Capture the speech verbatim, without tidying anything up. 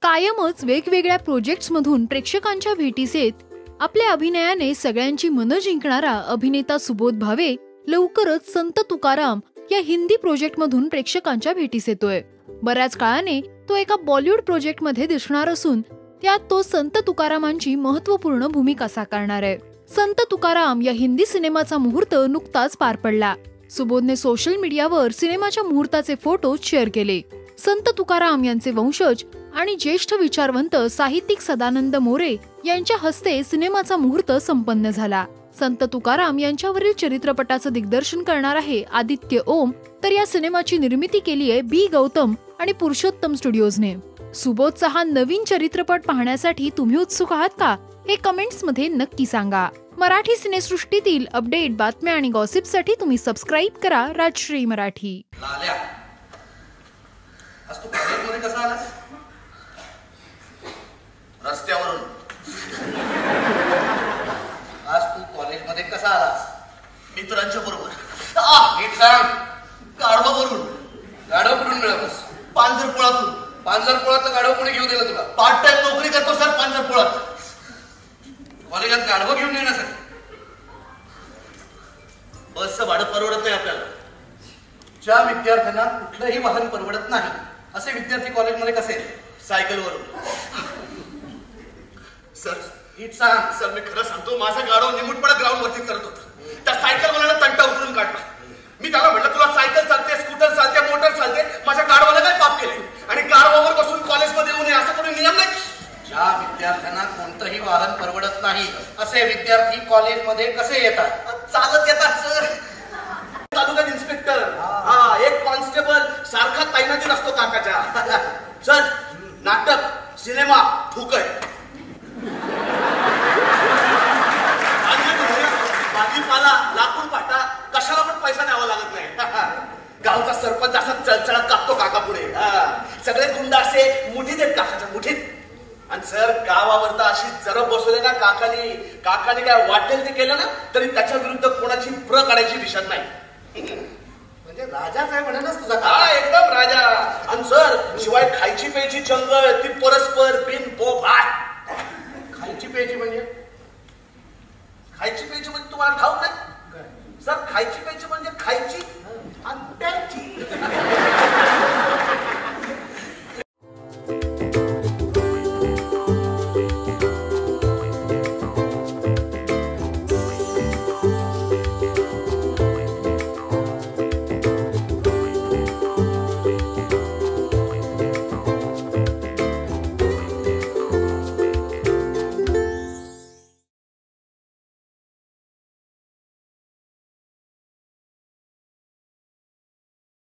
कायमच वेगवेगळ्या प्रोजेक्ट्समधून प्रेक्षकांच्या भेटीस येत आपल्या अभिनयाने सगळ्यांची मनं जिंकणारा अभिनेता सुबोध भावे लवकरच संत तुकाराम या हिंदी प्रोजेक्टमधून प्रेक्षकांच्या भेटीस येतोय. बऱ्याच काळाने तो एका बॉलिवूड प्रोजेक्टमध्ये दिसणार असून त्यात तो संत तुकारामांची महत्त्वपूर्ण भूमिका साकारणार आहे. संत तुकाराम या हिंदी सिनेमाचा मुहूर्त नुकताच पार पडला. सुबोधने सोशल मीडियावर सिनेमाच्या मुहूर्ताचे फोटो शेअर केले. संत तुकाराम यांचे वंशज आणि ज्येष्ठ विचारवंत साहित्यिक सदानंद मोरे यांच्या हस्ते सिनेमाचा मुहूर्त संपन्न झाला. संत तुकाराम यांच्यावरील चित्रपटाचं दिग्दर्शन करणार आहे आदित्य ओम, तर या सिनेमाची निर्मिती केली आहे बी गौतम आणि पुरुषोत्तम स्टुडिओजने. सुबोधचा हा नवीन चित्रपट पाहण्यासाठी तुम्ही उत्सुक आहात का? हे कमेंट्स मध्ये नक्की सांगा. मराठी सिनेसृष्टीतील अपडेट, बातम्या आणि गॉसिपसाठी तुम्ही सबस्क्राईब करा राजश्री मराठी. आज तू कॉलेजमध्ये कसा आलास? रस्त्यावरून. आज तू कॉलेजमध्ये कसा आलास? मित्रांच्या बरोबर. नीट सांग. गाढवावरून. गाढवाकडून मिळालंस? पांजरपुळातून. पांजरपुळातलं गाढव कोणी घेऊन दिलं तुला? पार्ट टाइम नोकरी करतो सर पांजरपुळात. कॉलेजात गाढवं घेऊन येण्यासाठी बसचं भाडं परवडत नाही आपल्याला. ज्या विद्यार्थ्यांना कुठलंही वाहन परवडत नाही असे विद्यार्थी कॉलेजमध्ये कसे? सायकलवरून. सर नीट सांग. सर मी खरं सांगतो, माझा गाडव निमूटपणे ग्राउंड वरती करत होता. त्या सायकलवाल्याला तंटा उतरून काढला. मी त्याला म्हटलं तुला सायकल चालते, स्कूटर चालते, मोटर चालते, माझ्या गाडवाला काय पाप केले आणि गाडवावर बसून कॉलेजमध्ये येऊ नये असा कोणी नियम नाही? ज्या विद्यार्थ्यांना कोणतंही वाहन परवडत नाही असे विद्यार्थी कॉलेजमध्ये कसे येतात? चालत येतात सर. तालुक्यात इन्स्पेक्टर, हा एक कॉन्स्टेबल सारखा तैनाती नसतो काकाच्या. सर नाटक, सिनेमा फुकट. भाजीपाला, लाकूड पाटा कशाला पण पैसा द्यावा लागत नाही. गावचा सरपंच असा चळचळा कापतो काका पुढे. सगळे गुंड असे मुठीत आहेत काकाच्या मुठीत. आणि सर गावावर तर अशी जरब बसवले ना काकानी काकाने काय वाटेल ते केलं ना तरी त्याच्या विरुद्ध कोणाची प्र काढायची दिशा नाही. म्हणजे राजाच आहे म्हणूनच तुझा. हा एकदम राजा. आणि सर शिवाय खायची प्यायची जंगल ती परस्पर बिन बो भाट. खायची प्यायची म्हणजे खायची प्यायची म्हणजे तुम्हाला ठाऊक नाही सर? खायची प्यायची म्हणजे खायची आणि प्यायची.